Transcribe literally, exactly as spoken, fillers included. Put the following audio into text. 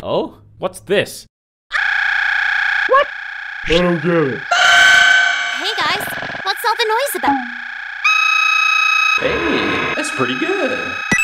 Oh? What's this? What? I don't get it. Hey guys, what's all the noise about? Hey, that's pretty good.